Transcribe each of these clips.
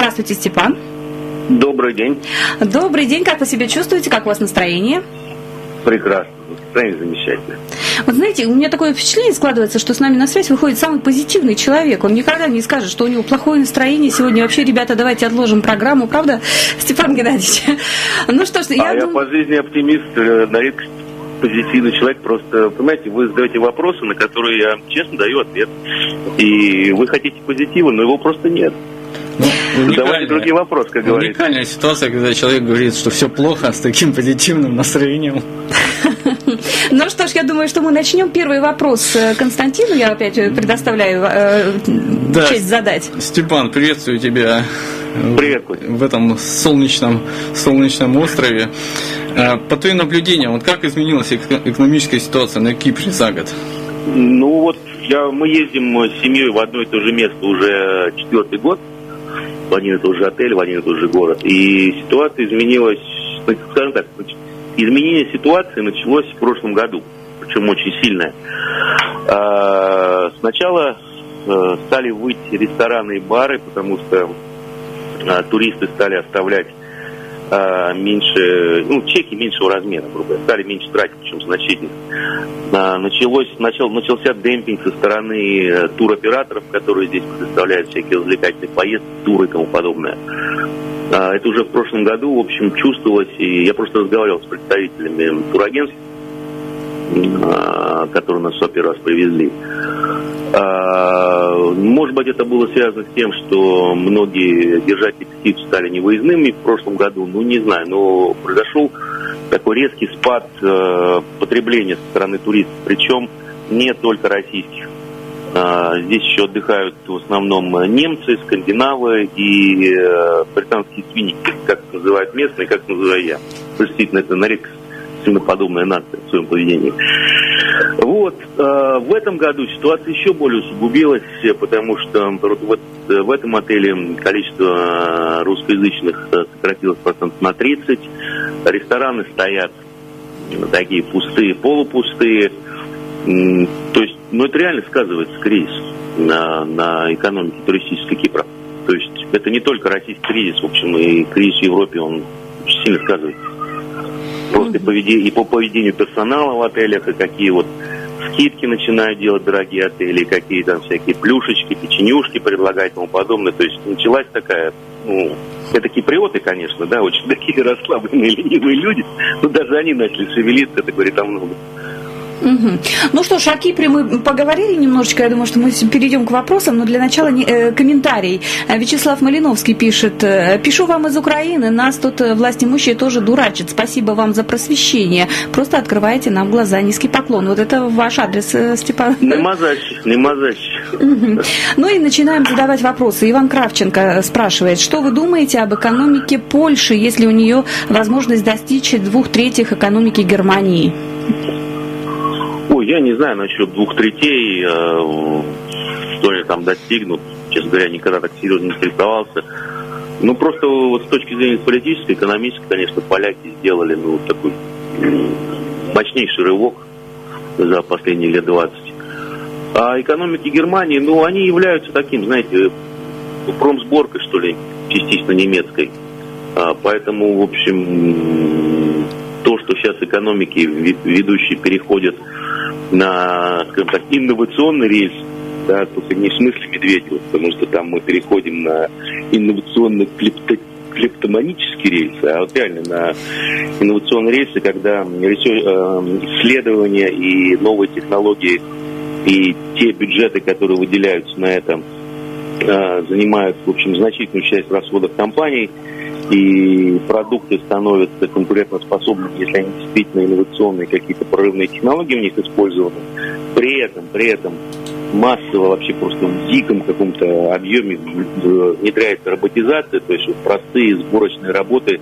Здравствуйте, Степан. Добрый день. Добрый день. Как вы себя чувствуете? Как у вас настроение? Прекрасно. Настроение замечательное. Вот знаете, у меня такое впечатление складывается, что с нами на связь выходит самый позитивный человек. Он никогда не скажет, что у него плохое настроение. Сегодня вообще, ребята, давайте отложим программу. Правда, Степан Геннадьевич? Ну что ж, я по жизни оптимист, на редкость позитивный человек. Просто, понимаете, вы задаете вопросы, на которые я честно даю ответ. И вы хотите позитива, но его просто нет. Давайте другой вопрос, как говорится. Уникальная ситуация, когда человек говорит, что все плохо, с таким позитивным настроением. Ну что ж, я думаю, что мы начнем. Первый вопрос Константину, я опять предоставляю честь задать. Степан, приветствую тебя. Привет, в этом солнечном острове. По твоим наблюдениям, вот как изменилась экономическая ситуация на Кипре за год? Ну вот, мы ездим с семьей в одно и то же место уже 4-й год. В один и тот же отель, в один и тот же город. И ситуация изменилась, скажем так, изменение ситуации началось в прошлом году, причем очень сильное. Сначала стали выйти рестораны и бары, потому что туристы стали оставлять меньше, чеки меньшего размера, грубо говоря, стали меньше тратить, причем значительно. Начался демпинг со стороны туроператоров, которые здесь предоставляют всякие развлекательные поездки, туры и тому подобное. Это уже в прошлом году, в общем, чувствовалось, и я просто разговаривал с представителями турагентств, которые нас в первый раз привезли. Может быть, это было связано с тем, что многие держатели птиц стали невыездными в прошлом году, не знаю, но произошел такой резкий спад потребления со стороны туристов, причем не только российских. Здесь еще отдыхают в основном немцы, скандинавы и британские свиньи, как называют местные, как называю я. Действительно, это на редкость свиноподобная нация в своем поведении. Вот. В этом году ситуация еще более усугубилась, потому что в этом отеле количество русскоязычных сократилось процентов на 30. Рестораны стоят такие пустые, полупустые. То есть, это реально сказывается кризис на экономике туристической Кипра. То есть, это не только российский кризис, в общем, и кризис в Европе, он очень сильно сказывается. Просто и по поведению персонала в отелях, и какие вот скидки начинают делать дорогие отели, какие там всякие плюшечки, печенюшки предлагать и тому подобное. То есть началась такая, это киприоты, конечно, да, очень такие расслабленные, ленивые люди, но даже они начали шевелиться, это говорит о многом. Угу. Ну что ж, о Кипре мы поговорили немножечко, я думаю, что мы перейдем к вопросам, но для начала комментарий. Вячеслав Малиновский пишет: «Пишу вам из Украины, нас тут власть имущие тоже дурачат, спасибо вам за просвещение, просто открываете нам глаза, низкий поклон». Вот это ваш адрес, Степан. Не мазач. Угу. Ну и начинаем задавать вопросы. Иван Кравченко спрашивает: что вы думаете об экономике Польши, если у нее возможность достичь 2/3 экономики Германии? Я не знаю насчет 2/3, что они там достигнут. Честно говоря, никогда так серьезно не интересовался. Просто вот с точки зрения политической, экономической, конечно, поляки сделали такой мощнейший рывок за последние лет 20. А экономики Германии, они являются таким, знаете, промсборкой, что ли, частично немецкой. Поэтому, в общем, то, что сейчас экономики ведущие переходят на, скажем так, инновационный рельс, да, только не в смысле Медведева, потому что там мы переходим на инновационно-клептоманический рельс, а вот реально на инновационные рельсы, когда исследования и новые технологии и те бюджеты, которые выделяются на это, занимают, в общем, значительную часть расходов компаний, и продукты становятся конкурентоспособными, если они действительно инновационные, какие-то прорывные технологии у них использованы. При этом массово, вообще просто в диком каком-то объеме внедряется роботизация, то есть простые сборочные работы,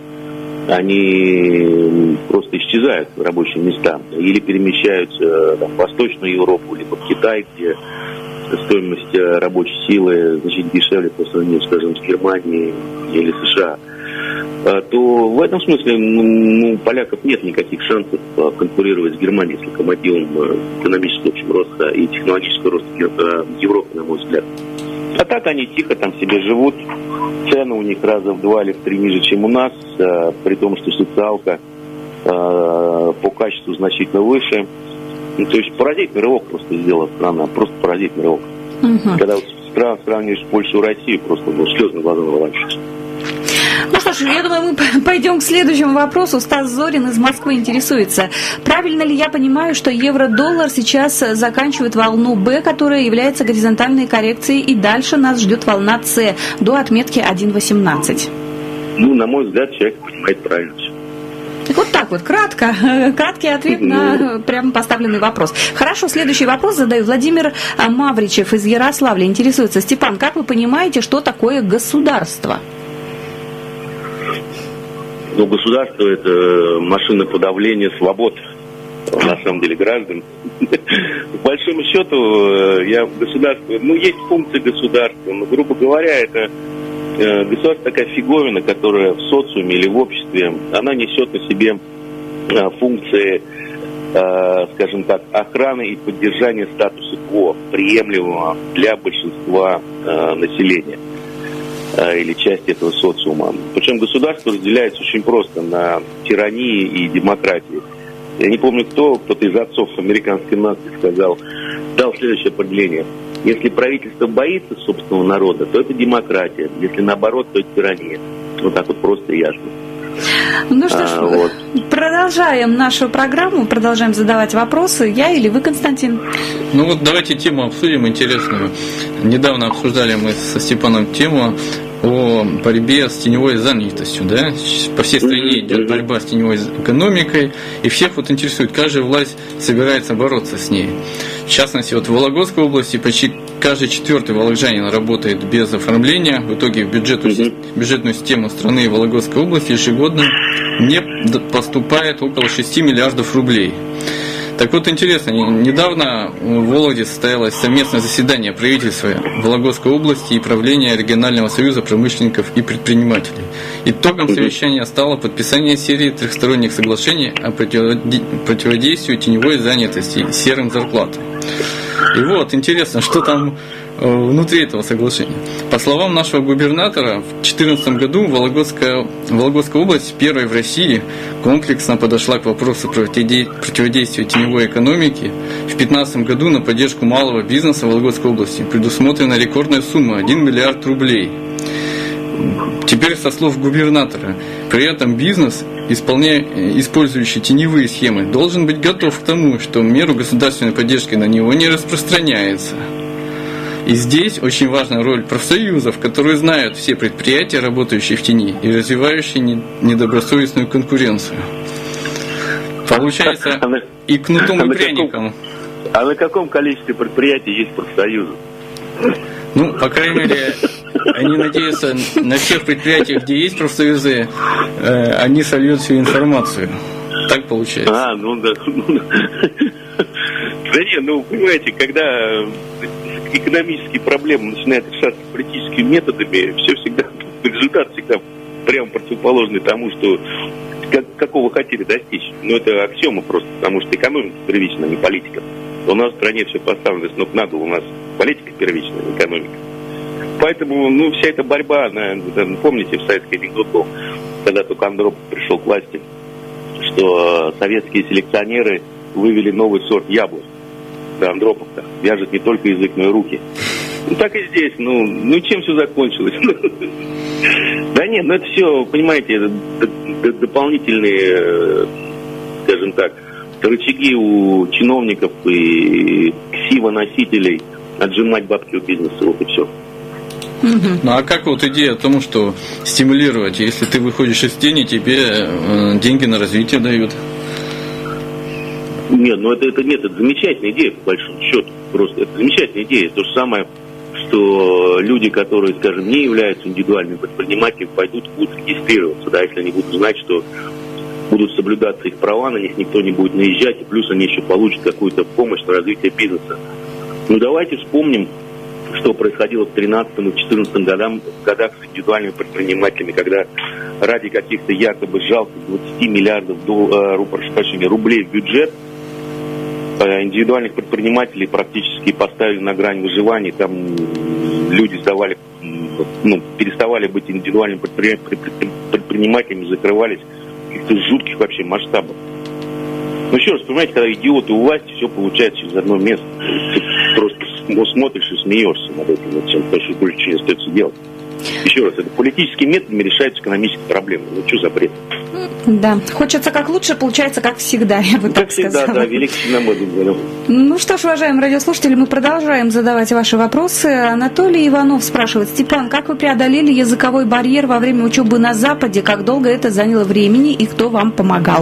они просто исчезают, рабочие места, или перемещаются в Восточную Европу, либо в Китай, где стоимость рабочей силы значительно дешевле по сравнению, скажем, с Германией или США, то в этом смысле у поляков нет никаких шансов конкурировать с Германией, с локомотивом экономического роста и технологического роста Европы, на мой взгляд. А так они тихо там себе живут. Цены у них раза в 2 или в 3 ниже, чем у нас, при том, что социалка по качеству значительно выше. Ну, то есть поразительный рывок просто сделала страна, просто поразительный рывок. Когда вот сравниваешь Польшу и Россию, просто слезы на глаза наворачиваются. Ну что ж, я думаю, мы пойдем к следующему вопросу. Стас Зорин из Москвы интересуется. Правильно ли я понимаю, что евро-доллар сейчас заканчивает волну Б, которая является горизонтальной коррекцией, и дальше нас ждет волна С до отметки 1.18? Ну, на мой взгляд, человек понимает правильно все. Вот так вот, краткий ответ на прямо поставленный вопрос. Хорошо, следующий вопрос задаю. Владимир Мавричев из Ярославля интересуется. Степан, как вы понимаете, что такое государство? Ну, государство – это машина подавления свобод, на самом деле, граждан. По большому счету, есть функции государства, но, грубо говоря, это государство такая фиговина, которая в социуме или в обществе, она несет на себе функции, скажем так, охраны и поддержания статуса кво, приемлемого для большинства населения или части этого социума. Причем государство разделяется очень просто на тирании и демократии. Я не помню, кто-то из отцов американской нации дал следующее определение. Если правительство боится собственного народа, то это демократия. Если наоборот, то это тирания. Вот так вот просто и ясно. Ну что ж, продолжаем нашу программу, продолжаем задавать вопросы. Я или вы, Константин? Ну вот давайте тему обсудим интересную. Недавно обсуждали мы со Степаном тему о борьбе с теневой занятостью, да? По всей стране идет борьба с теневой экономикой, и всех вот интересует, как же власть собирается бороться с ней. В частности, вот в Вологодской области почти каждый 4-й вологодчанин работает без оформления. В итоге в бюджетную систему страны и Вологодской области ежегодно не поступает около 6 миллиардов рублей. Так вот, интересно, недавно в Вологде состоялось совместное заседание правительства Вологодской области и правления регионального союза промышленников и предпринимателей. Итогом совещания стало подписание серии трехсторонних соглашений о противодействии теневой занятости и серым зарплатам. И вот, интересно, что там внутри этого соглашения. По словам нашего губернатора, в 2014 году Вологодская область, первой в России, комплексно подошла к вопросу противодействия теневой экономике. В 2015 году на поддержку малого бизнеса в Вологодской области предусмотрена рекордная сумма – 1 миллиард рублей. Теперь со слов губернатора, при этом бизнес, использующий теневые схемы, должен быть готов к тому, что меру государственной поддержки на него не распространяется. И здесь очень важна роль профсоюзов, которые знают все предприятия, работающие в тени и развивающие недобросовестную конкуренцию. Получается и кнутом, и пряником. А на каком количестве предприятий есть профсоюзы? Ну, по крайней мере, они надеются, на всех предприятиях, где есть профсоюзы, они сольют всю информацию. Так получается. Ну да. Да нет, понимаете, когда экономические проблемы начинают решаться политическими методами, результат всегда прямо противоположный тому, что какого хотели достичь. Это аксиома просто, потому что экономика первична, а не политика. У нас в стране все поставлено с ног на голову, у нас политика первична, а не экономика. Поэтому, вся эта борьба, помните, в советский анекдот был, когда только Андропов пришел к власти, что советские селекционеры вывели новый сорт яблок. Да, Андропов-то вяжет не только язык, но и руки. Так и здесь, чем все закончилось? Да нет, это все, понимаете, это дополнительные, скажем так, рычаги у чиновников и ксивоносителей отжимать бабки у бизнеса, вот и все. Ну а как вот идея о том, что стимулировать, если ты выходишь из тени, тебе деньги на развитие дают? Нет, это замечательная идея, по большому счету. Просто это замечательная идея. То же самое, что люди, которые, скажем, не являются индивидуальными предпринимателями, пойдут, будут регистрироваться, да, если они будут знать, что будут соблюдаться их права, на них никто не будет наезжать, и плюс они еще получат какую-то помощь на развитие бизнеса. Давайте вспомним, что происходило в 2013 и 2014 годах с индивидуальными предпринимателями, когда ради каких-то якобы жалких 20 миллиардов рублей в бюджет индивидуальных предпринимателей практически поставили на грань выживания. Там люди переставали быть индивидуальными предпринимателями, закрывались в каких-то жутких вообще масштабах. Ну, еще раз, понимаете, когда идиоты у власти, все получается через одно место. Ты просто смотришь и смеешься над этим, потому что больше ничего не остается делать. Еще раз, это политическими методами решаются экономические проблемы. Ну, что за бред? Да, хочется как лучше, получается как всегда, я бы так сказала. Как всегда, да, великий Черномырдин говорил. Ну что ж, уважаемые радиослушатели, мы продолжаем задавать ваши вопросы. Анатолий Иванов спрашивает: Степан, как вы преодолели языковой барьер во время учебы на Западе? Как долго это заняло времени и кто вам помогал?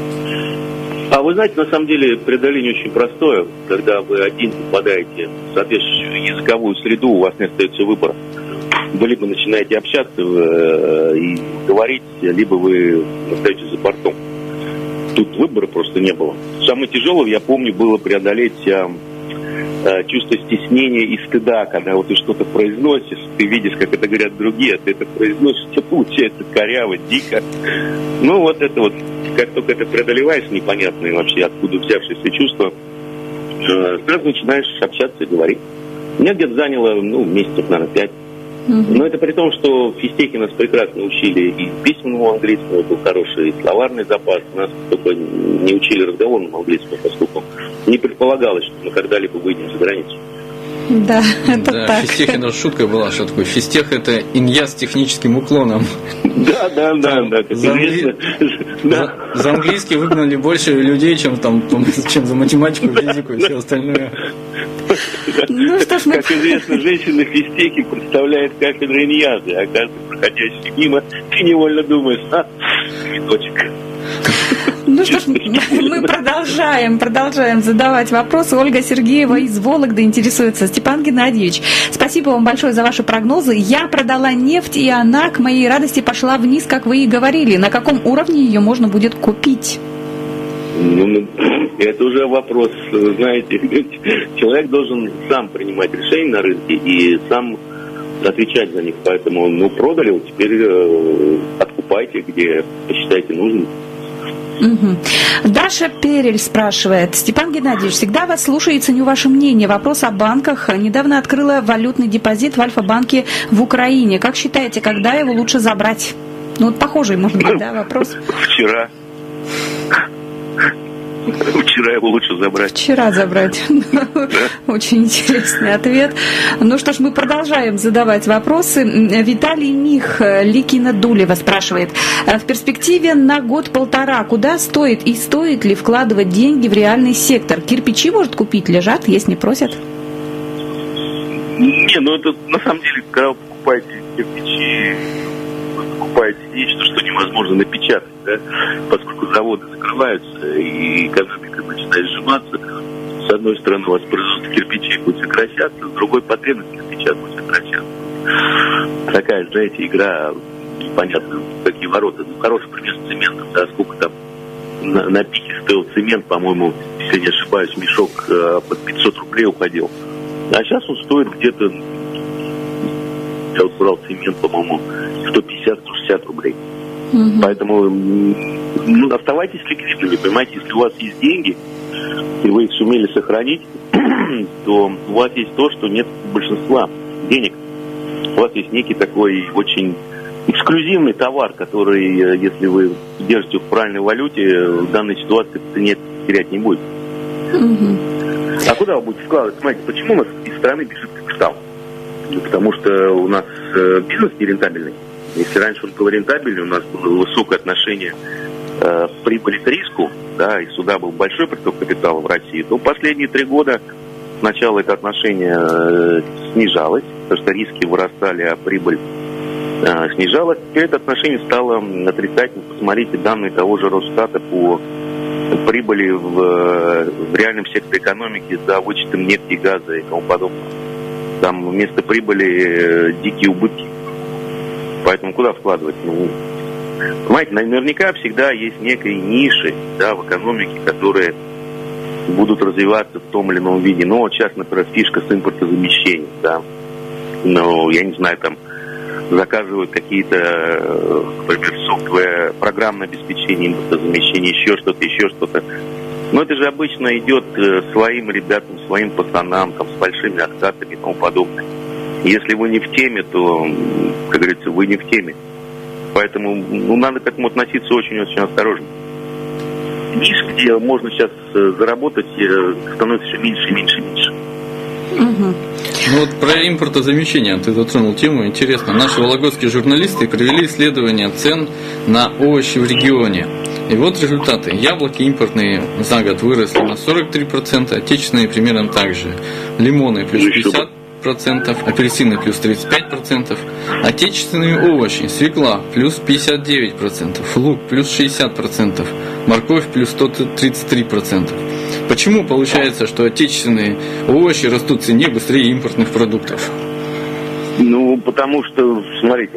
А вы знаете, на самом деле преодоление очень простое. Когда вы один попадаете в соответствующую языковую среду, у вас не остается выбора. Вы либо начинаете общаться и говорить, либо вы остаетесь за бортом. Тут выбора просто не было. Самое тяжелое, я помню, было преодолеть чувство стеснения и стыда, когда вот ты что-то произносишь, ты видишь, как это говорят другие, а ты это произносишь, все получается коряво, дико. Ну вот это вот, как только это преодолеваешь, непонятные вообще откуда взявшиеся чувства, сразу начинаешь общаться и говорить. Меня где-то заняло, месяцев, наверное, 5. Но это при том, что в физтехе нас прекрасно учили и письменному английскому, был хороший словарный запас, нас только не учили разговорному английскому, поскольку не предполагалось, что мы когда-либо выйдем за границу. Да, это да, так. В физтехе даже шутка была, что такое физтех — это инья с техническим уклоном. Да, как известно. За английский выгнали больше людей, чем за математику, физику и все остальное. Ну, что ж, как известно, женщина в физтехе представляет кафедру иньязы, а каждый проходящий мимо, ты невольно думаешь, цветочек. Ну что ж, мы продолжаем задавать вопросы. Ольга Сергеева из Вологды интересуется. Степан Геннадьевич, спасибо вам большое за ваши прогнозы. Я продала нефть, и она, к моей радости, пошла вниз, как вы и говорили. На каком уровне ее можно будет купить? Это уже вопрос, знаете, человек должен сам принимать решения на рынке и сам отвечать за них. Поэтому, продали, вот теперь откупайте, где посчитаете нужным. Угу. Даша Перель спрашивает: Степан Геннадьевич, всегда вас слушаю и ценю ваше мнение. Вопрос о банках. Недавно открыла валютный депозит в Альфа-банке в Украине. Как считаете, когда его лучше забрать? Похожий, может быть, да, вопрос? Вчера его лучше забрать. Вчера забрать. Очень интересный ответ. Ну что ж, мы продолжаем задавать вопросы. Виталий Мих, Ликино Дулево спрашивает: в перспективе на год-полтора куда стоит и стоит ли вкладывать деньги в реальный сектор? Кирпичи, может, купить, лежат, есть не просят? Это на самом деле, когда вы покупаете кирпичи, вы покупаете нечто, что невозможно напечатать, да? Поскольку заводы закрываются и экономика начинает сжиматься. С одной стороны, у вас производство кирпичей будет сокращаться, с другой потребность кирпича будет сокращаться. Такая, знаете, игра, непонятно, какие ворота. Хороший пример с цементом, да, сколько там на пике стоил цемент, по-моему, если не ошибаюсь, мешок под 500 рублей уходил. А сейчас он стоит где-то, я вот брал цемент, по-моему, 150-160 рублей. Поэтому оставайтесь ликвидными, понимаете, если у вас есть деньги, и вы их сумели сохранить, то у вас есть то, что нет большинства денег. У вас есть некий такой очень эксклюзивный товар, который, если вы держите в правильной валюте, в данной ситуации цене терять не будет. А куда вы будете вкладывать? Смотрите, почему у нас из страны бежит капитал? Потому что у нас бизнес нерентабельный. Если раньше он был рентабельный, у нас было высокое отношение прибыли к риску, да, и сюда был большой приток капитала в России, то последние 3 года сначала это отношение снижалось, потому что риски вырастали, а прибыль снижалась. Теперь это отношение стало отрицательным. Посмотрите данные того же Росстата по прибыли в реальном секторе экономики за вычетом нефти и газа и тому подобное. Там вместо прибыли дикие убытки. Поэтому куда вкладывать? Понимаете, наверняка всегда есть некие ниши, да, в экономике, которые будут развиваться в том или ином виде. Вот сейчас, например, фишка с импортозамещением, да. Я не знаю, там заказывают какие-то, например, софтвер, программное обеспечение, импортозамещение, еще что-то. Но это же обычно идет своим ребятам, своим пацанам, там, с большими откатами и тому подобное. Если вы не в теме, то, как говорится, вы не в теме. Поэтому надо к этому относиться очень-очень осторожно. Ниш, где можно сейчас заработать, становится все меньше и меньше и меньше. Ну вот про импортозамещение ты затронул тему. Интересно, наши вологодские журналисты провели исследование цен на овощи в регионе. И вот результаты. Яблоки импортные за год выросли на 43%, отечественные примерно так же. Лимоны плюс 50%, апельсины плюс 35%, отечественные овощи, свекла плюс 59%, лук плюс 60%, морковь плюс 133%. Почему получается, что отечественные овощи растут в цене быстрее импортных продуктов? Потому что, смотрите,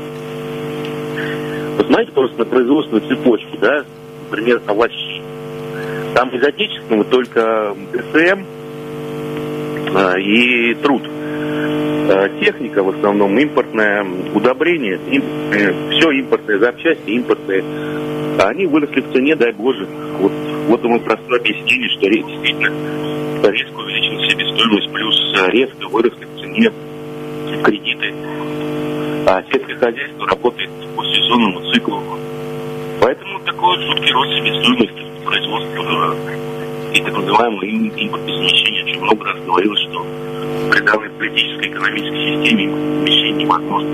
посмотрите просто на производственную цепочку, да, например, овощей. Там из отечественного только ГСМ и труд. Техника в основном импортная, удобрения импортные, все импортные, запчасти импортные. Они выросли в цене, дай Боже. Вот ему простое объяснение, что действительно резко увеличилась себестоимость, плюс резко выросли в цене кредиты. А сельское хозяйство работает по сезонному циклу. Поэтому такой жуткий рост себестоимости производства и так называемого импортозамещения. Очень много раз говорилось, что при данной политической экономической системе импортозамещение невозможно.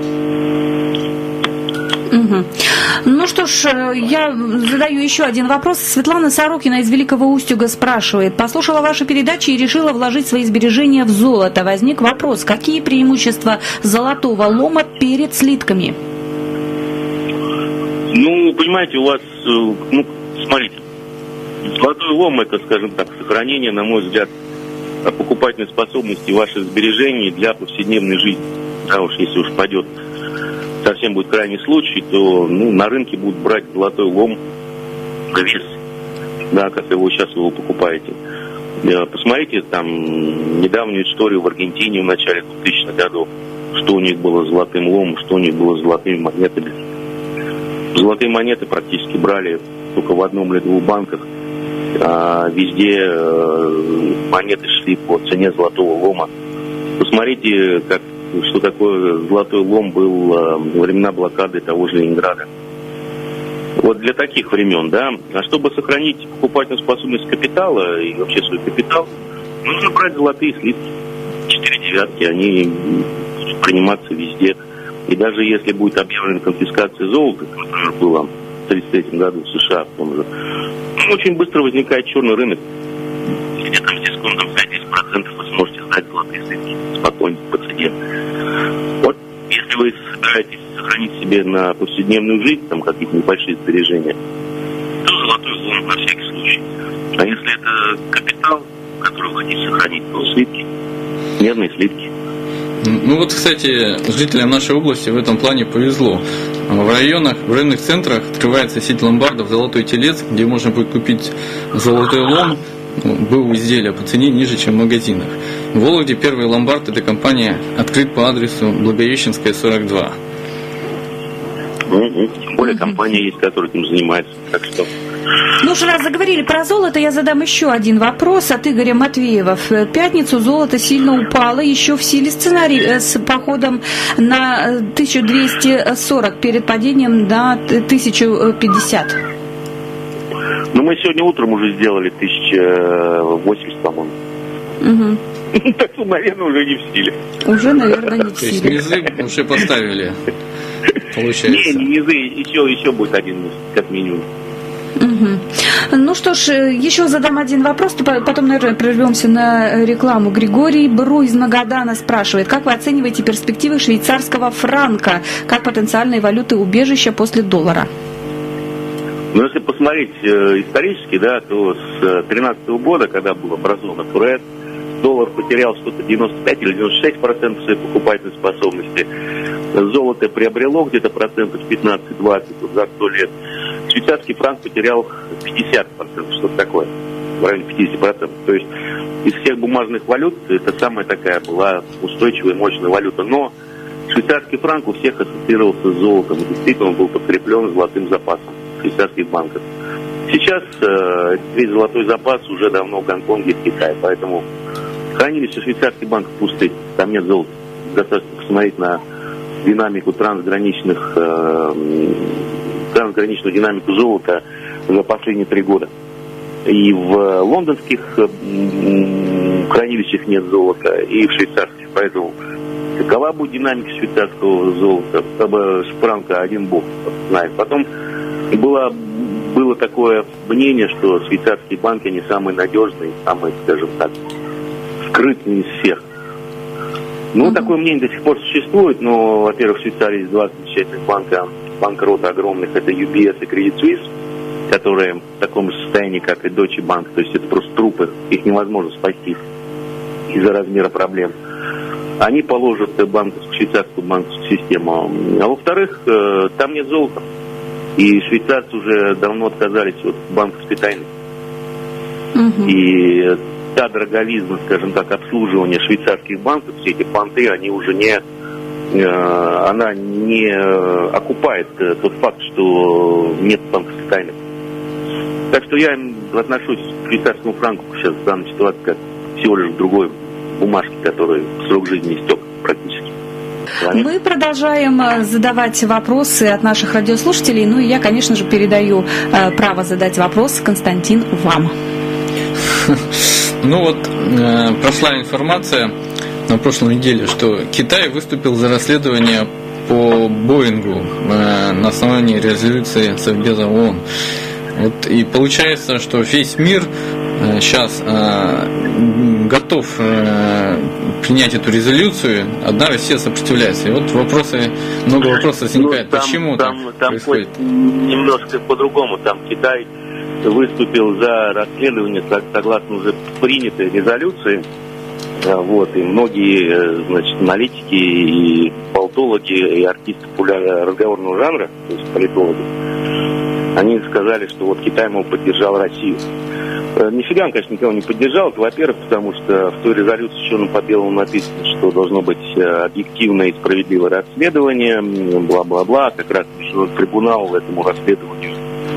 Ну что ж, я задаю еще один вопрос. Светлана Сорокина из Великого Устюга спрашивает. Послушала ваши передачи и решила вложить свои сбережения в золото. Возник вопрос, какие преимущества золотого лома перед слитками? Понимаете, у вас, смотрите, золотой лом — это, скажем так, сохранение, на мой взгляд, покупательной способности ваших сбережений для повседневной жизни. Да уж, если уж пойдет совсем будет крайний случай, то на рынке будут брать золотой лом на вес, да, как вы сейчас его покупаете. Посмотрите там недавнюю историю в Аргентине в начале 2000-х годов, что у них было с золотым ломом, что у них было с золотыми монетами. Золотые монеты практически брали только в одном или двух банках, а везде монеты шли по цене золотого лома. Посмотрите, что такое золотой лом был во времена блокады того же Ленинграда. Вот для таких времен, да. А чтобы сохранить покупательную способность капитала и вообще свой капитал, нужно брать золотые слитки. 4 девятки, они будут приниматься везде. И даже если будет объявлена конфискация золота, как, например, было в 1933 году в США, в том же, очень быстро возникает черный рынок. Где там с дисконтом 5-10% вы сможете сдать золотые слитки спокойно по цене. Вот если вы собираетесь сохранить себе на повседневную жизнь, там какие-то небольшие сбережения, то золотой лом на всякий случай. А если это капитал, который вы хотите сохранить, то слитки, медные слитки. Кстати, жителям нашей области в этом плане повезло. В районных центрах открывается сеть ломбардов «Золотой телец», где можно будет купить золотой лом, был изделие по цене ниже, чем в магазинах. В Вологде первый ломбард этой компании открыт по адресу Благовещенская, 42. Тем более компания есть, которая этим занимается. Так что... Раз заговорили про золото, я задам еще один вопрос от Игоря Матвеева. В пятницу золото сильно упало, еще в силе сценарий с походом на 1240 перед падением на 1050. Мы сегодня утром уже сделали 1080, по-моему. Так что, наверное, уже не в силе. Уже, наверное, не в силе. То есть низы уже поставили, получается. Не низы, еще будет один низ, как минимум. Что ж, еще задам один вопрос, потом, наверное, прервемся на рекламу. Григорий Бру из Магадана спрашивает, как вы оцениваете перспективы швейцарского франка как потенциальной валюты убежища после доллара? Если посмотреть исторически, да, то с 2013 года, когда был образован ФРС, доллар потерял что-то 95 или 96% своей покупательной способности. Золото приобрело где-то процентов 15-20 за 100 лет. Швейцарский франк потерял 50%, что-то такое, в районе 50%. То есть из всех бумажных валют это самая такая была устойчивая, мощная валюта. Но швейцарский франк у всех ассоциировался с золотом. Действительно, он был подкреплен золотым запасом швейцарских банков. Сейчас весь золотой запас уже давно в Гонконге и в Китае, поэтому хранилище швейцарских банков пустые, там нет золота. достаточно посмотреть на динамику трансграничную динамику золота за последние 3 года. И в лондонских хранилищах нет золота, и в швейцарских. Поэтому какова будет динамика швейцарского золота, шпранка один бог знает. Потом было такое мнение, что швейцарские банки, они самые надежные, самые, скажем так, скрытные из всех. Ну, такое мнение до сих пор существует, но, во-первых, в Швейцарии есть 2 замечательных банкрота огромных, это UBS и Credit Suisse, которые в таком же состоянии, как и Deutsche Bank, то есть это просто трупы, их невозможно спасти из-за размера проблем. Они положат швейцарскую банковскую систему. А во-вторых, там нет золота. И швейцарцы уже давно отказались от банковской тайны. И та дороговизна, скажем так, обслуживания швейцарских банков, все эти понты, они уже она не окупает тот факт, что нет банковской тайны. Так что я отношусь к швейцарскому франку сейчас в данной ситуации как всего лишь к другой бумажке, которой срок жизни истек практически. Мы продолжаем задавать вопросы от наших радиослушателей. Ну и я, конечно же, передаю право задать вопрос, Константин, вам. Ну вот, прошла информация на прошлой неделе, что Китай выступил за расследование по Боингу на основании резолюции Совбеза ООН. Вот, и получается, что весь мир сейчас готов принять эту резолюцию, одна Россия сопротивляется. И вот много вопросов возникает. Почему там происходит? Немножко по-другому. Там Китай выступил за расследование согласно уже принятой резолюции. Вот, и многие, значит, аналитики и болтологи, и артисты разговорного жанра, то есть политологи, они сказали, что вот Китай, мол, поддержал Россию. Нифига он, конечно, никого не поддержал. Во-первых, потому что в той резолюции еще по белому написано, что должно быть объективное и справедливое расследование, бла-бла-бла. Как раз трибунал этому расследованию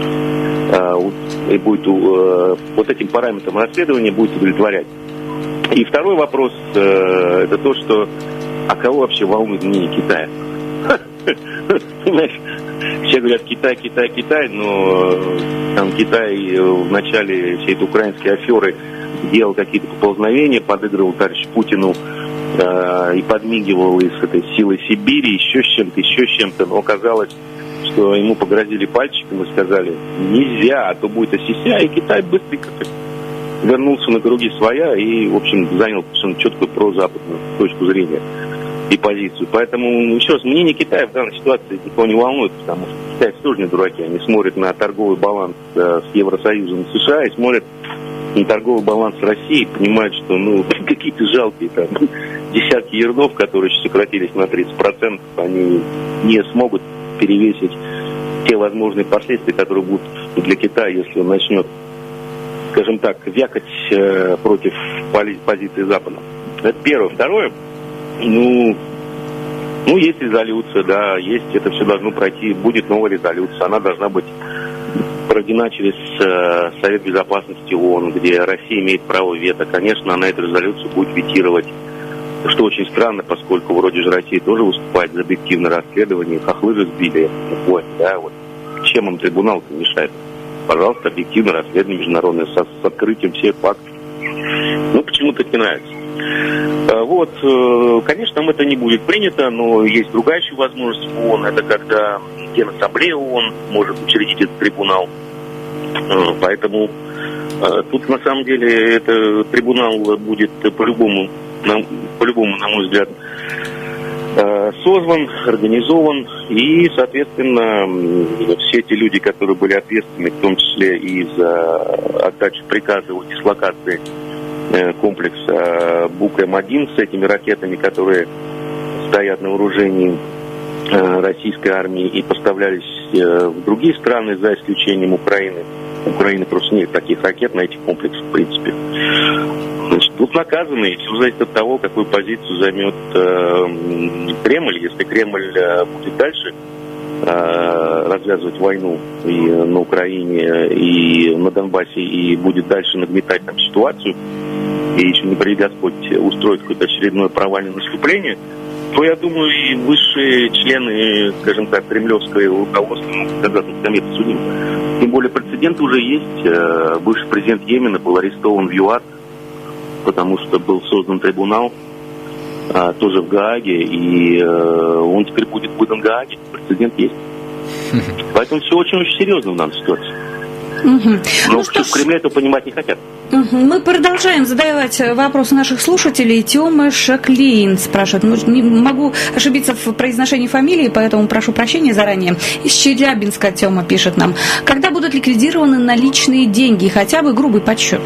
и будет вот этим параметрам расследования будет удовлетворять. И второй вопрос, это то, что кого вообще волнует мнение Китая? Понимаешь, все говорят Китай, но там Китай в начале всей этой украинской аферы делал какие-то поползновения, подыгрывал товарищу Путину и подмигивал из этой силы Сибири, еще с чем-то, но оказалось, что ему погрозили пальчиком и сказали, нельзя, а то будет осися, и Китай быстренько вернулся на круги своя и, в общем, занял совершенно четкую прозападную точку зрения и позицию. Поэтому, еще раз, мнение Китая в данной ситуации никого не волнует, потому что китайцы тоже не дураки. Они смотрят на торговый баланс с Евросоюзом и США и смотрят на торговый баланс с Россией, понимают, что какие-то жалкие там десятки ярдов, которые еще сократились на 30%, они не смогут перевесить те возможные последствия, которые будут для Китая, если он начнет, скажем так, вякать против позиции Запада. Это первое. Второе, есть резолюция, да, есть, это все должно пройти, будет новая резолюция, она должна быть проведена через Совет Безопасности ООН, где Россия имеет право вето. Конечно, она эту резолюцию будет ветировать, что очень странно, поскольку вроде же Россия тоже выступает за объективное расследование, хохлы же сбили, да, вот. Чем им трибунал-то мешает? Пожалуйста, объективное расследование международное с открытием всех фактов. Почему-то это не нравится. Вот, конечно, нам это не будет принято, но есть другая еще возможность в ООН, это когда Генассамблея ООН может учредить этот трибунал. Поэтому тут, на самом деле, этот трибунал будет по-любому, на мой взгляд, созван, организован, и, соответственно, все эти люди, которые были ответственны, в том числе и за отдачу приказа о дислокации комплекса БУК-М1 с этими ракетами, которые стоят на вооружении российской армии и поставлялись в другие страны, за исключением Украины. Украины просто нет таких ракет на этих комплексах, в принципе. Значит, тут наказаны, и все зависит от того, какую позицию займет Кремль. Если Кремль будет дальше развязывать войну и на Украине, и на Донбассе, и будет дальше нагнетать там ситуацию, и еще не приведи Господь устроить какое-то очередное провальное наступление, то, я думаю, и высшие члены, скажем так, кремлевского руководства могут оказаться на скамье подсудимых. Тем более прецеденты уже есть. Бывший президент Йемена был арестован в ЮАР, потому что был создан трибунал, тоже в Гааге, и он теперь будет выдан Гааге. Прецедент есть. Поэтому все очень-очень серьезно в данной ситуации. Но в Кремле это понимать не хотят. Мы продолжаем задавать вопросы наших слушателей. Тёма Шаклейн спрашивает. Не могу ошибиться в произношении фамилии, поэтому прошу прощения заранее. Из Челябинска Тёма пишет нам. Когда будут ликвидированы наличные деньги? Хотя бы грубый подсчет.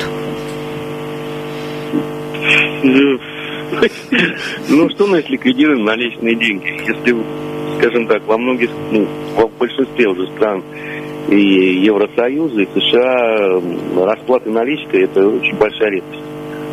Ну, что значит ликвидированы наличные деньги? Если, скажем так, во многих, в большинстве уже стран и Евросоюза, и США расплаты наличкой – это очень большая редкость.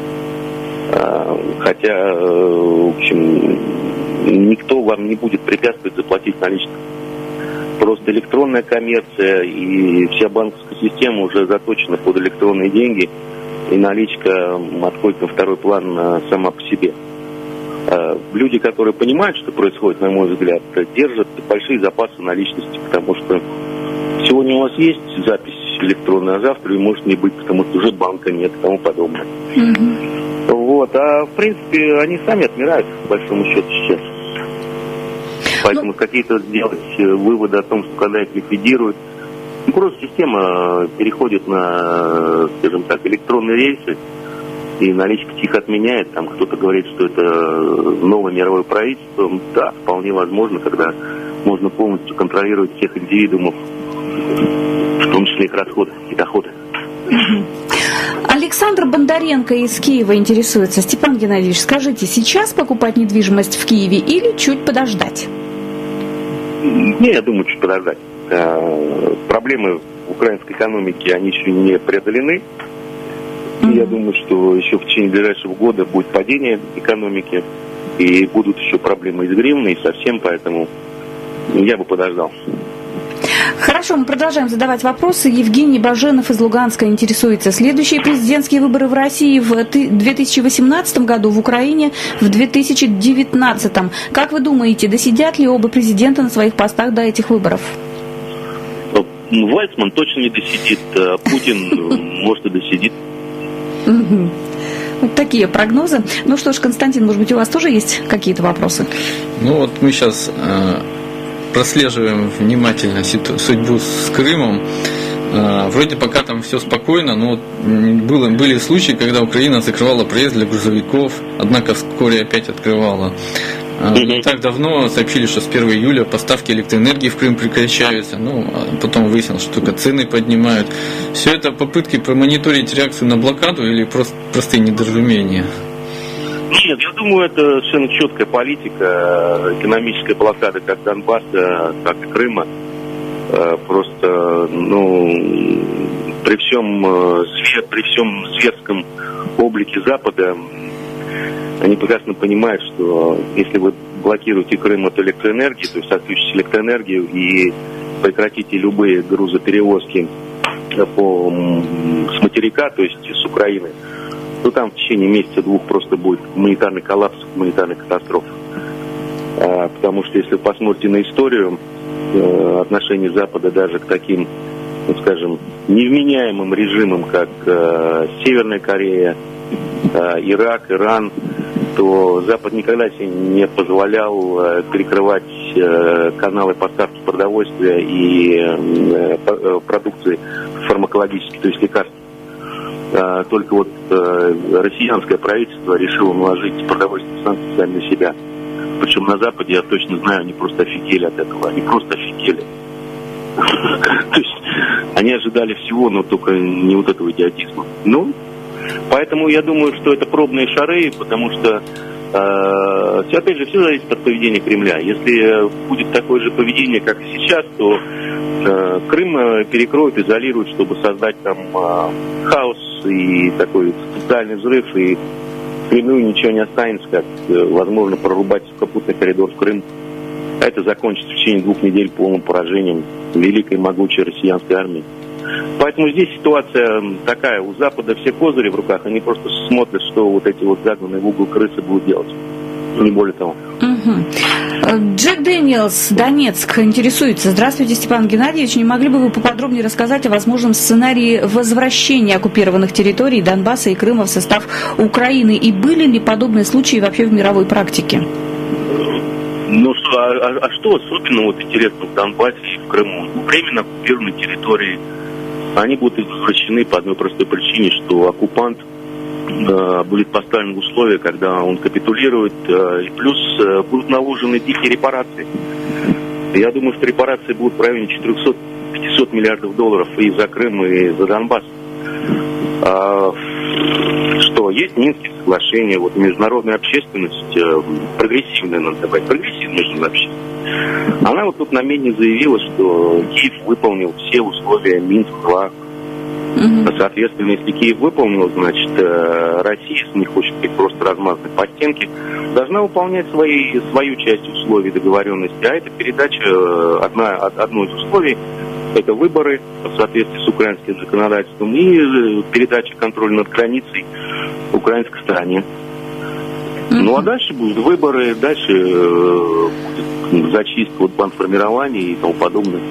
Хотя, в общем, никто вам не будет препятствовать заплатить наличкой. Просто электронная коммерция и вся банковская система уже заточена под электронные деньги, и наличка отходит на второй план сама по себе. Люди, которые понимают, что происходит, на мой взгляд, держат большие запасы наличности, потому что сегодня у вас есть запись электронная, а завтра ее может не быть, потому что уже банка нет и тому подобное. Вот. А в принципе они сами отмирают, по большому счету, сейчас. Поэтому какие-то сделать выводы о том, что когда их ликвидируют, просто система переходит на, скажем так, электронные рельсы, и наличка тихо отменяет. Там кто-то говорит, что это новое мировое правительство. Да, вполне возможно, когда можно полностью контролировать всех индивидуумов, в том числе их расходы и доходы. Александр Бондаренко из Киева интересуется. Степан Геннадьевич, скажите, сейчас покупать недвижимость в Киеве или чуть подождать? Не, я думаю, чуть подождать. Проблемы в украинской экономике, они еще не преодолены. Я думаю, что еще в течение ближайшего года будет падение экономики, и будут еще проблемы и с гривной, и совсем, поэтому я бы подождал. Хорошо, мы продолжаем задавать вопросы. Евгений Баженов из Луганска интересуется. Следующие президентские выборы в России в 2018 году, в Украине в 2019. Как вы думаете, досидят ли оба президента на своих постах до этих выборов? Вальцман точно не досидит, а Путин, может, и досидит. Вот такие прогнозы. Ну что ж, Константин, может быть, у вас тоже есть какие-то вопросы? Ну вот мы сейчас прослеживаем внимательно судьбу с Крымом. Вроде пока там все спокойно, но были случаи, когда Украина закрывала проезд для грузовиков, однако вскоре опять открывала. Не так давно сообщили, что с 1 июля поставки электроэнергии в Крым прекращаются. А потом выяснилось, что только цены поднимают. Все это попытки промониторить реакцию на блокаду или простые недоразумения? Нет, я думаю, это совершенно четкая политика, экономическая блокада как Донбасса, так и Крыма. Просто, при всем зверском облике Запада, они прекрасно понимают, что если вы блокируете Крым от электроэнергии, то есть отключите электроэнергию и прекратите любые грузоперевозки с материка, то есть с Украины, то там в течение месяца-двух просто будет гуманитарный коллапс, гуманитарная катастрофа. Потому что если вы посмотрите на историю отношений Запада даже к таким, скажем, невменяемым режимам, как Северная Корея, Ирак, Иран, то Запад никогда себе не позволял перекрывать каналы поставки продовольствия и продукции фармакологической, то есть лекарств. Только вот россиянское правительство решило наложить продовольственные санкции сами на себя. Причем на Западе, я точно знаю, они просто офигели от этого. Они просто офигели. То есть они ожидали всего, но только не вот этого идиотизма. Поэтому я думаю, что это пробные шары, потому что, опять же, все зависит от поведения Кремля. Если будет такое же поведение, как и сейчас, то Крым перекроют, изолируют, чтобы создать там хаос и такой социальный взрыв, и Кремлю ничего не останется, как, возможно, прорубать сухопутный коридор в Крым. А это закончится в течение 2 недель полным поражением великой могучей россиянской армии. Поэтому здесь ситуация такая, у Запада все козыри в руках, они просто смотрят, что вот эти вот загнанные в угол крысы будут делать. Не более того. Джек Дэниелс, Донецк, интересуется. Здравствуйте, Степан Геннадьевич. Не могли бы вы поподробнее рассказать о возможном сценарии возвращения оккупированных территорий Донбасса и Крыма в состав Украины? И были ли подобные случаи вообще в мировой практике? Ну что особенно интересно в Донбассе и в Крыму? Временно оккупированные территории, они будут возвращены по одной простой причине, что оккупант будет поставлен в условия, когда он капитулирует, и плюс будут наложены дикие репарации. Я думаю, что репарации будут в районе 400-500 миллиардов долларов и за Крым, и за Донбасс. Что есть Минские соглашения, вот международная общественность, прогрессивная, надо добавить, прогрессивная международная общественность. Она вот тут на Медне заявила, что Киев выполнил все условия Минск-2. Соответственно, если Киев выполнил, значит, Россия, если не хочет быть просто размазанной по стенке, должна выполнять свою часть условий договоренности. А это передача, одно из условий, это выборы в соответствии с украинским законодательством и передача контроля над границей украинской стороне. Ну а дальше будут выборы, дальше будет зачистка от бандформирования и тому подобное.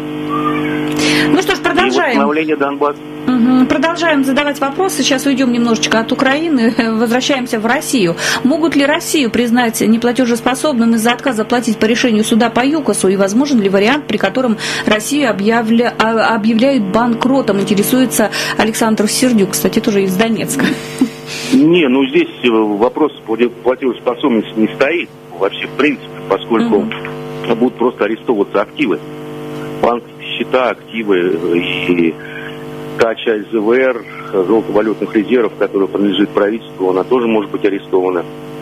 Ну что ж, продолжаем. И восстановление Донбасса. Продолжаем задавать вопросы. Сейчас уйдем немножечко от Украины, возвращаемся в Россию. Могут ли Россию признать неплатежеспособным из-за отказа платить по решению суда по ЮКОСу? И возможен ли вариант, при котором Россию объявляют банкротом? Интересуется Александр Сердюк, кстати, тоже из Донецка. Не, ну здесь вопрос платежеспособности не стоит вообще в принципе, поскольку будут просто арестовываться активы. Банковские счета, активы и та часть ЗВР, золотовалютных резервов, которая принадлежит правительству, она тоже может быть арестована.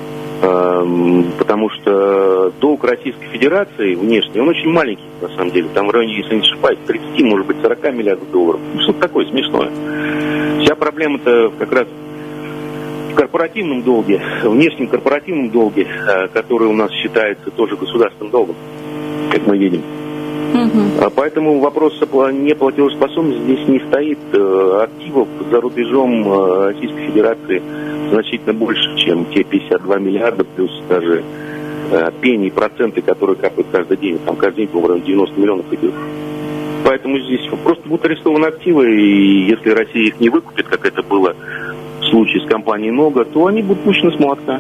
Потому что долг Российской Федерации внешний, он очень маленький, на самом деле. Там в районе, если не ошибаюсь, 30, может быть, 40 миллиардов долларов. Что-то такое смешное. Вся проблема-то как раз в корпоративном долге, внешнем корпоративном долге, который у нас считается тоже государственным долгом, как мы видим. Поэтому вопрос о неплатежеспособности здесь не стоит. Активов за рубежом Российской Федерации значительно больше, чем те 52 миллиарда, плюс даже пени и проценты, которые капают каждый день. Там каждый день, по-моему, 90 миллионов идет. Поэтому здесь просто будут арестованы активы, и если Россия их не выкупит, как это было в случае с компанией «Нога», то они будут пущены с молотка.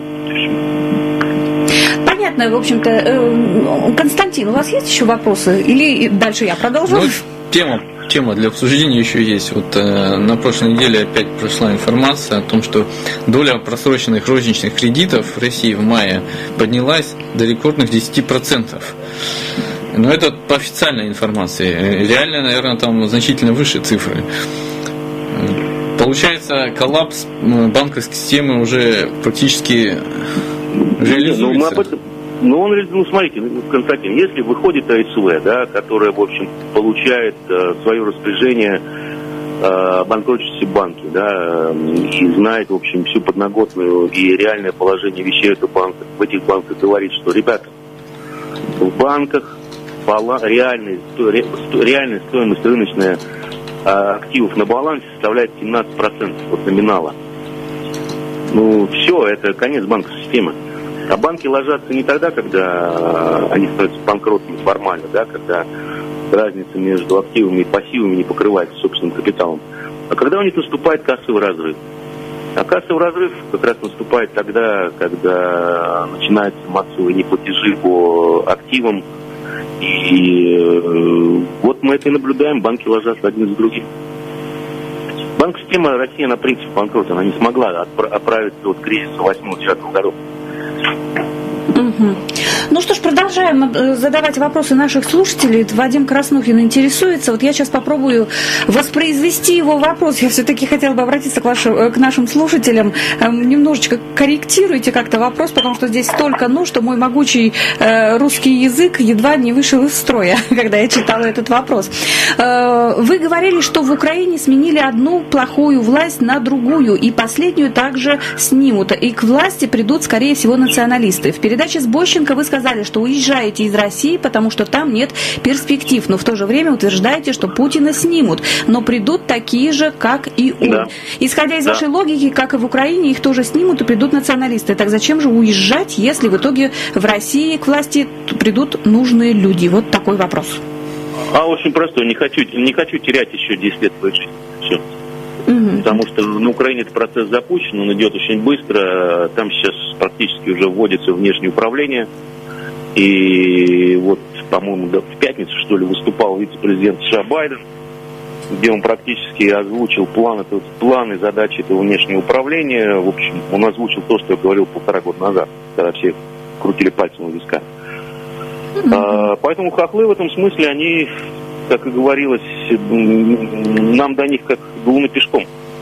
Понятно, в общем-то. Константин, у вас есть еще вопросы? Или дальше я продолжу? Ну, тема для обсуждения еще есть. Вот на прошлой неделе опять прошла информация о том, что доля просроченных розничных кредитов в России в мае поднялась до рекордных 10%. Но это по официальной информации. Реально, наверное, там значительно выше цифры. Получается, коллапс банковской системы уже практически реализуется. Смотрите, Константин, если выходит АСВ, да, которая, в общем, получает свое распоряжение банкротящиеся банки, да, и знает, в общем, всю подноготную и реальное положение вещей в этих банках, говорит, что, ребята, в банках реальная стоимость рыночная активов на балансе составляет 17% от номинала. Ну, все, это конец банковской системы. А банки ложатся не тогда, когда они становятся банкротами формально, да, когда разница между активами и пассивами не покрывается собственным капиталом, а когда у них наступает кассовый разрыв. А кассовый разрыв как раз наступает тогда, когда начинаются массовые неплатежи по активам. И вот мы это и наблюдаем, банки ложатся один за другим. Банковская система России, она, в принципе, банкрот, она не смогла оправиться от кризиса 8-9 годов. Ну что ж, продолжаем задавать вопросы наших слушателей. Вадим Краснухин интересуется. Вот я сейчас попробую воспроизвести его вопрос. Я все-таки хотела бы обратиться к нашим слушателям. Немножечко корректируйте как-то вопрос, потому что здесь столько что мой могучий русский язык едва не вышел из строя, когда я читала этот вопрос. Вы говорили, что в Украине сменили одну плохую власть на другую, и последнюю также снимут. И к власти придут, скорее всего, националисты. В передаче с Бощенко вы сказали, сказали, что уезжаете из России, потому что там нет перспектив, но в то же время утверждаете, что Путина снимут, но придут такие же, как и он. Да. Исходя из вашей логики, как и в Украине, их тоже снимут и придут националисты. Так зачем же уезжать, если в итоге в России к власти придут нужные люди? Вот такой вопрос. Очень простой. Не хочу терять еще 10 лет своей жизни. Все. Потому что на Украине этот процесс запущен, он идет очень быстро. Там сейчас практически уже вводится внешнее управление. И вот, по-моему, в пятницу, что ли, выступал вице-президент США Байден, где он практически озвучил планы и задачи этого внешнего управления. В общем, он озвучил то, что я говорил 1,5 года назад, когда все крутили пальцем у виска. Поэтому хохлы в этом смысле, они, как и говорилось, нам до них как глуны пешком.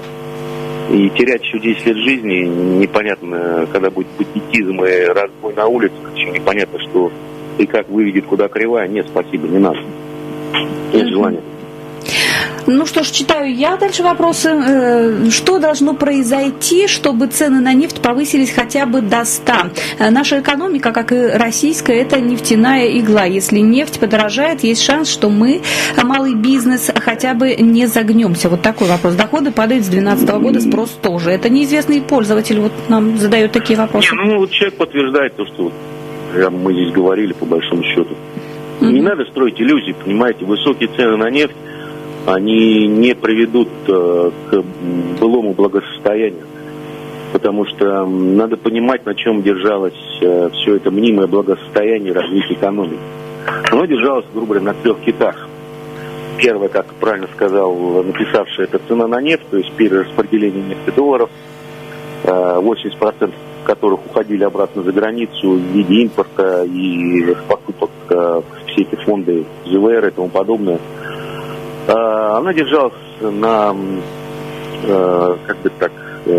И терять еще 10 лет жизни, непонятно, когда будет бандитизм и разбой на улицах, еще непонятно, что и как выведет, куда кривая. Нет, спасибо, не надо. Нет желания. Ну что ж, читаю я дальше вопросы. Что должно произойти, чтобы цены на нефть повысились хотя бы до 100? Наша экономика, как и российская, это нефтяная игла. Если нефть подорожает, есть шанс, что мы, малый бизнес, хотя бы не загнемся. Вот такой вопрос. Доходы падают с 2012 года, спрос тоже. Это неизвестный пользователь вот нам задает такие вопросы. Вот человек подтверждает то, что мы здесь говорили, по большому счету. Не надо строить иллюзии, понимаете. Высокие цены на нефть, они не приведут к былому благосостоянию. Потому что надо понимать, на чем держалось все это мнимое благосостояние и развитие экономики. Оно держалось, грубо говоря, на 3 китах. Первое, как правильно сказал написавший, это цена на нефть, то есть перераспределение нефтедолларов, 80% которых уходили обратно за границу в виде импорта и покупок все эти фонды ЗВР и тому подобное. Она держалась на, как бы так,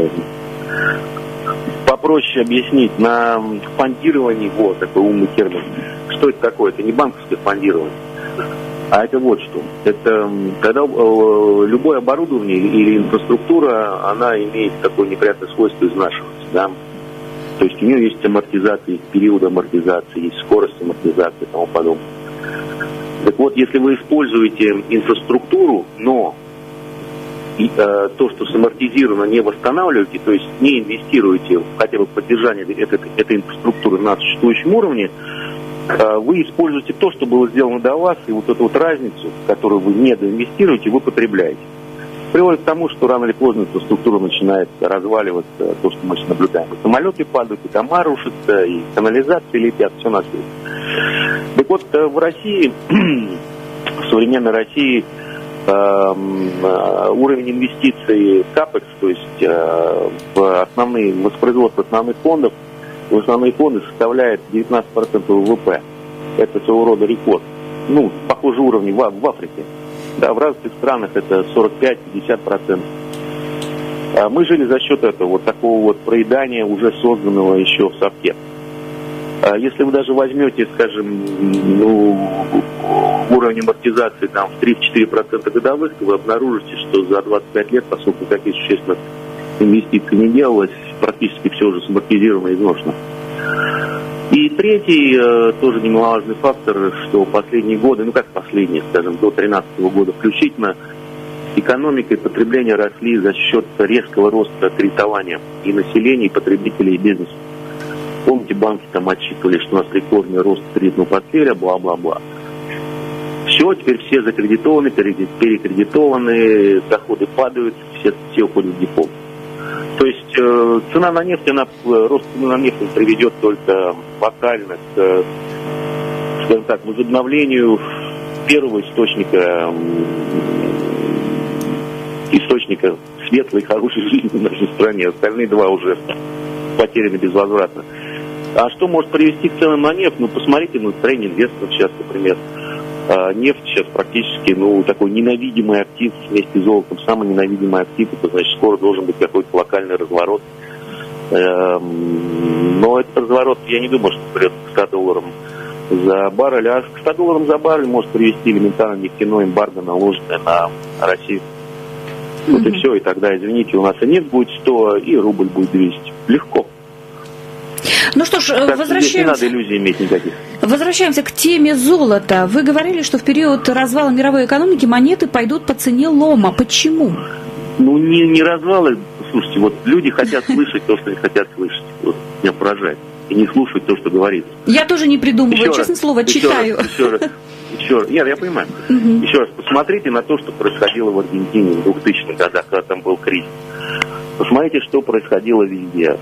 попроще объяснить, на фондировании, вот такой умный термин. Что это такое? Это не банковское фондирование, а это вот что. Это когда любое оборудование или инфраструктура, она имеет такое неприятное свойство изнашиваться, да. То есть у нее есть амортизация, есть период амортизации, есть скорость амортизации и тому подобное. Так вот, если вы используете инфраструктуру, но то, что самортизировано, не восстанавливаете, то есть не инвестируете хотя бы в поддержание этой инфраструктуры на существующем уровне, вы используете то, что было сделано до вас, и вот эту вот разницу, которую вы не доинвестируете, вы потребляете. Приводит к тому, что рано или поздно инфраструктура начинает разваливаться, то, что мы сейчас наблюдаем. И самолеты падают, и дома рушатся, и канализации летят, все на свете. Так вот, в России, в современной России, уровень инвестиций КАПЭКС, то есть в воспроизводство основных фондов, в основные фонды составляет 19% ВВП. Это своего рода рекорд. Ну, похожие уровни в Африке. Да, в развитых странах это 45-50%. Мы жили за счет этого, вот такого вот проедания, уже созданного еще в совке. Если вы даже возьмете, скажем, уровень амортизации там, в 3-4% годовых, то вы обнаружите, что за 25 лет, поскольку никаких существенных инвестиций не делалось, практически все уже самортизировано и изношено. И третий, тоже немаловажный фактор, что последние годы, как последние, скажем, до 2013 года включительно, экономика и потребление росли за счет резкого роста кредитования и населения, и потребителей, и бизнеса. Помните, банки там отчитывали, что у нас рекордный рост кредитного портфеля, бла-бла-бла. Все, теперь все закредитованы, перекредитованы, доходы падают, все уходят в дефолт. То есть цена на нефть, рост цены на нефть приведет только локально к, скажем так, возобновлению первого источника светлой и хорошей жизни в нашей стране. Остальные два уже потеряны безвозвратно. А что может привести к ценам на нефть? Посмотрите на настроение инвесторов сейчас, например. Нефть сейчас практически, такой ненавидимый актив вместе с золотом, самый ненавидимый актив, это значит, скоро должен быть какой-то локальный разворот. Но этот разворот, я не думаю, что придет к $100 за баррель, а к $100 за баррель может привести элементарно нефтяное эмбарго, наложенное на Россию. Вот и все, и тогда, извините, у нас и нефть будет 100, и рубль будет 200. Легко. Ну что ж, возвращаемся. Не надо иллюзий иметь никаких. Возвращаемся к теме золота. Вы говорили, что в период развала мировой экономики монеты пойдут по цене лома. Почему? Ну, не развалы. Слушайте, вот люди хотят слышать то, что они хотят слышать. Вот меня поражает. И не слушать то, что говорится. Я тоже не придумываю, честное слово, читаю. Еще раз. Нет, я понимаю. Еще раз, посмотрите на то, что происходило в Аргентине в 2000-х годах, когда там был кризис. Посмотрите, что происходило везде.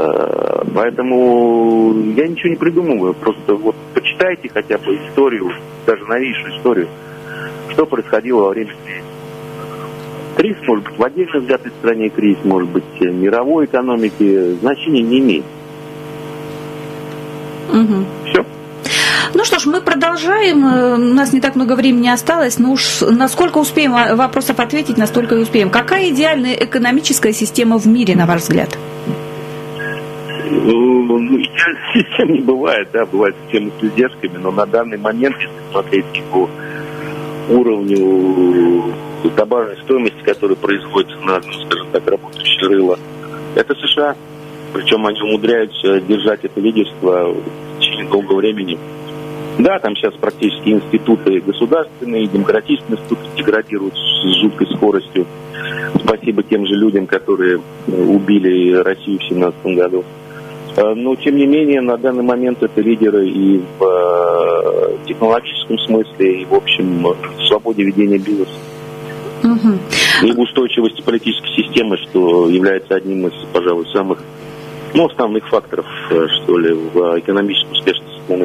Поэтому я ничего не придумываю. Просто вот почитайте хотя бы историю, даже новейшую историю, что происходило во время кризиса. Кризис может быть в отдельно взятой стране, кризис может быть в мировой экономике, значения не имеет. Все. Ну что ж, мы продолжаем. У нас не так много времени осталось, но уж насколько успеем вопросов ответить, настолько и успеем. Какая идеальная экономическая система в мире, на ваш взгляд? Ну, идеальных систем не бывает, да, бывают системы с издержками, но на данный момент, если смотреть по уровню добавленной стоимости, которая производится на, скажем так, работающее рыло, это США. Причем они умудряются держать это лидерство в течение долгого времени. Да, там сейчас практически институты государственные, демократические институты деградируют с жуткой скоростью. Спасибо тем же людям, которые убили Россию в 2017 году. Но, тем не менее, на данный момент это лидеры и в технологическом смысле, и, в общем, в свободе ведения бизнеса. И в устойчивости политической системы, что является одним из, пожалуй, самых основных факторов, что ли, в экономической успешности страны.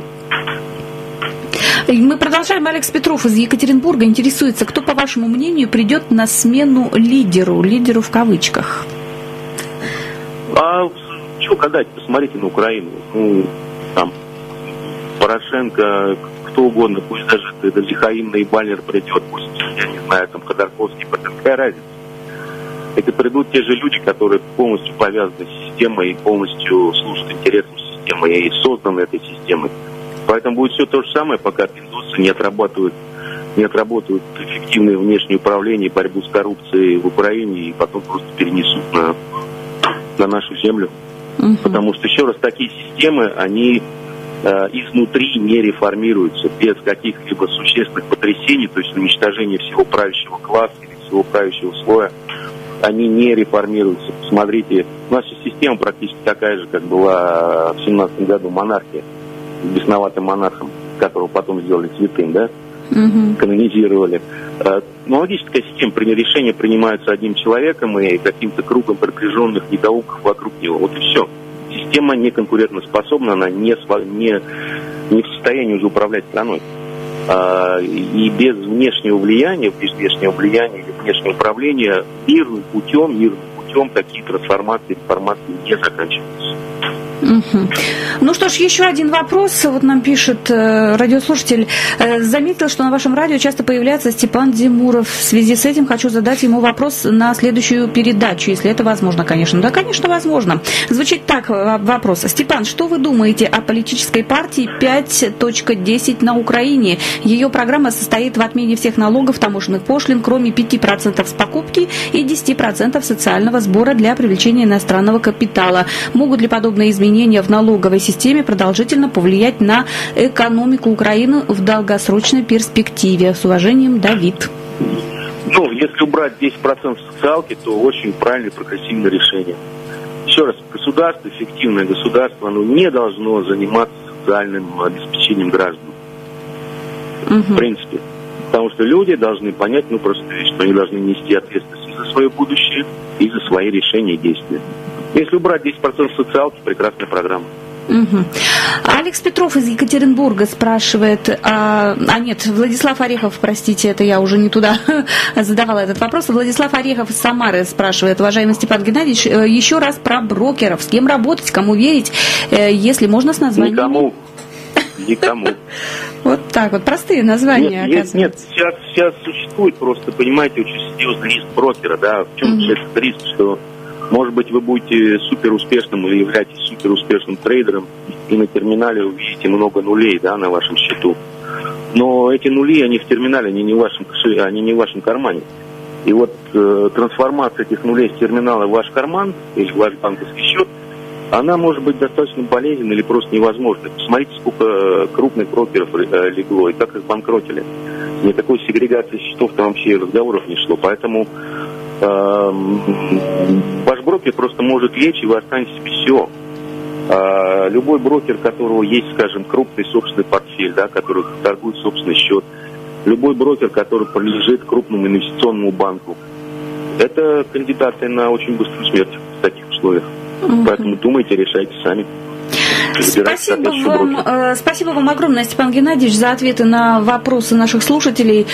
Мы продолжаем. Алекс Петров из Екатеринбурга интересуется, кто, по вашему мнению, придет на смену лидеру в кавычках? Что гадать, посмотрите на Украину. Там Порошенко, кто угодно, пусть даже Лихаим Наибалер придет, пусть, я не знаю, там Ходорковский, какая разница. Это придут те же люди, которые полностью повязаны с системой и полностью служат интересам системы и созданы этой системой. Поэтому будет все то же самое, пока пиндосы не отработают эффективное внешнее управление, борьбу с коррупцией в Украине и потом просто перенесут на нашу землю. Потому что, еще раз, такие системы, они изнутри не реформируются без каких-либо существенных потрясений, то есть уничтожения всего правящего класса или всего правящего слоя. Они не реформируются. Посмотрите, у нас система практически такая же, как была в 2017 году монархия, с бесноватым монархом, которого потом сделали святым, да? Канонизировали. Аналогическая система, решения принимаются одним человеком и каким-то кругом приближенных недоумков вокруг него. Вот и все. Система не конкурентоспособна, она не в состоянии уже управлять страной. И без внешнего влияния или внешнего управления мирным путем такие трансформации, реформации не заканчиваются. Ну что ж, еще один вопрос. Вот нам пишет радиослушатель. Заметил, что на вашем радио часто появляется Степан Демуров. В связи с этим хочу задать ему вопрос на следующую передачу, если это возможно, конечно. Да, конечно, возможно. Звучит так вопрос. Степан, что вы думаете о политической партии 5.10 на Украине? Ее программа состоит в отмене всех налогов, таможенных пошлин, кроме 5% с покупки и 10% социального сбора для привлечения иностранного капитала. Могут ли подобные изменения в налоговой системе продолжительно повлиять на экономику Украины в долгосрочной перспективе? С уважением, Давид. Если убрать 10% социалки, то очень правильное прогрессивное решение. Еще раз, государство, эффективное государство, оно не должно заниматься социальным обеспечением граждан. В принципе. Потому что люди должны понять, просто вещь, что они должны нести ответственность и за свое будущее, и за свои решения и действия. Если убрать 10% социалки, прекрасная программа. Алекс Петров из Екатеринбурга спрашивает, Владислав Орехов, простите, это я уже не туда задавала этот вопрос. Владислав Орехов из Самары спрашивает, уважаемый Степан Геннадьевич, еще раз про брокеров. С кем работать, кому верить, если можно с названием? Никому. Вот так вот, простые названия, оказывается. Нет, сейчас существует просто, понимаете, очень серьезный риск брокера, да, в чем этот риск, что может быть, вы будете суперуспешным или являетесь суперуспешным трейдером, и на терминале увидите много нулей, да, на вашем счету. Но эти нули, они в терминале, они не в вашем кошельке, они не в вашем кармане. И вот трансформация этих нулей с терминала в ваш карман или в ваш банковский счет, она может быть достаточно болезненной или просто невозможной. Посмотрите, сколько крупных брокеров легло и как их банкротили. Никакой сегрегации счетов там вообще разговоров не шло. Поэтому ваш брокер просто может лечь, и вы останетесь без всего. Любой брокер, у которого есть, скажем, крупный собственный портфель, да, который торгует собственный счет, любой брокер, который принадлежит крупному инвестиционному банку, это кандидаты на очень быструю смерть в таких условиях. Поэтому думайте, решайте сами. Спасибо вам огромное, Степан Геннадьевич, за ответы на вопросы наших слушателей.